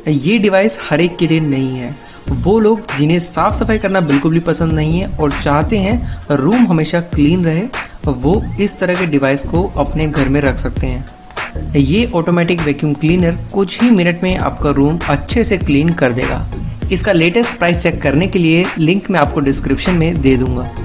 ये डिवाइस हर एक के लिए नहीं है। वो लोग जिन्हें साफ सफाई करना बिल्कुल भी पसंद नहीं है और चाहते हैं रूम हमेशा क्लीन रहे, वो इस तरह के डिवाइस को अपने घर में रख सकते हैं। ये ऑटोमेटिक वैक्यूम क्लीनर कुछ ही मिनट में आपका रूम अच्छे से क्लीन कर देगा। इसका लेटेस्ट प्राइस चेक करने के लिए लिंक मैं आपको डिस्क्रिप्शन में दे दूंगा।